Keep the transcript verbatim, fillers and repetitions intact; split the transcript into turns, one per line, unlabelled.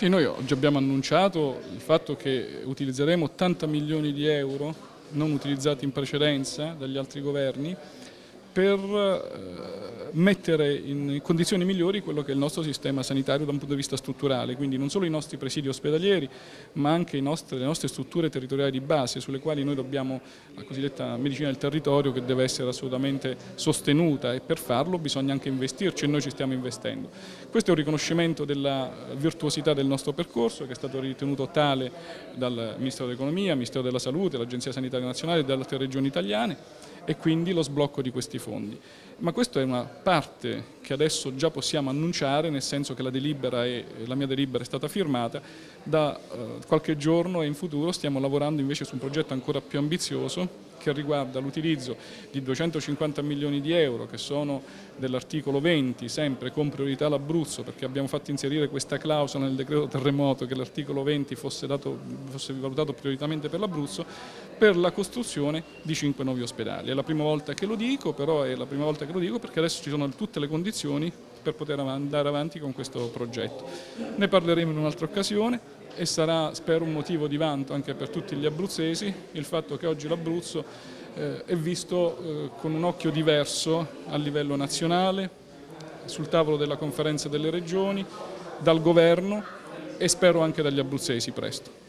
Sì, noi oggi abbiamo annunciato il fatto che utilizzeremo ottanta milioni di euro non utilizzati in precedenza dagli altri governi per eh, mettere in condizioni migliori quello che è il nostro sistema sanitario da un punto di vista strutturale, quindi non solo i nostri presidi ospedalieri ma anche i nostri, le nostre strutture territoriali di base sulle quali noi dobbiamo la cosiddetta medicina del territorio che deve essere assolutamente sostenuta, e per farlo bisogna anche investirci e noi ci stiamo investendo. Questo è un riconoscimento della virtuosità del nostro percorso che è stato ritenuto tale dal Ministero dell'Economia, Ministero della Salute, l'Agenzia Sanitaria Nazionale e dalle altre regioni italiane, e quindi lo sblocco di questi fondi. Ma questa è una parte che adesso già possiamo annunciare, nel senso che la delibera è, la mia delibera è stata firmata, da eh, qualche giorno e in futuro stiamo lavorando invece su un progetto ancora più ambizioso che riguarda l'utilizzo di duecentocinquanta milioni di euro che sono dell'articolo venti, sempre con priorità l'Abruzzo, perché abbiamo fatto inserire questa clausola nel decreto terremoto che l'articolo venti fosse, dato, fosse valutato prioritariamente per l'Abruzzo, per la costruzione di cinque nuovi ospedali. È la prima volta che lo dico, però è la prima volta che lo dico perché adesso ci sono tutte le condizioni per poter andare avanti con questo progetto. Ne parleremo in un'altra occasione e sarà, spero, un motivo di vanto anche per tutti gli abruzzesi il fatto che oggi l'Abruzzo eh, è visto eh, con un occhio diverso a livello nazionale, sul tavolo della conferenza delle regioni, dal governo e spero anche dagli abruzzesi presto.